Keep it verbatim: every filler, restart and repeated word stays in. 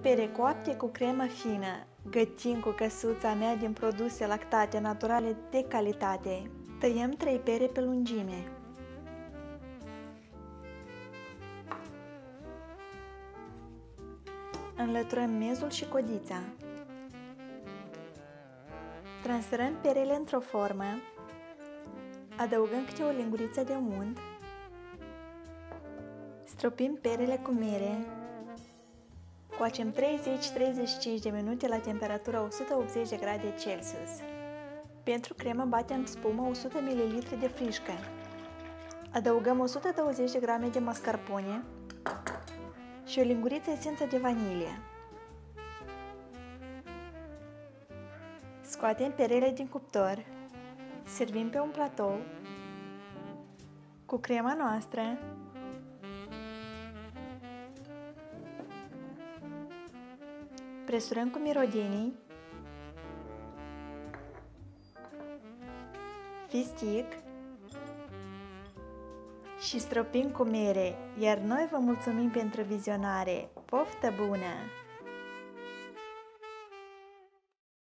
Pere coapte cu cremă fină. Gătim cu căsuța mea din produse lactate naturale de calitate. Tăiem trei pere pe lungime. Înlăturăm mezul și codița. Transferăm perele într-o formă. Adăugăm câte o linguriță de unt. Stropim perele cu mere. Coacem treizeci - treizeci și cinci de minute la temperatura o sută optzeci de grade Celsius. Pentru cremă batem spumă o sută mililitri de frișcă. Adăugăm o sută douăzeci de grame de mascarpone și o linguriță esență de vanilie. Scoatem perele din cuptor. Servim pe un platou cu crema noastră. Presurăm cu mirodenii, fistic și stropim cu mere, iar noi vă mulțumim pentru vizionare. Poftă bună!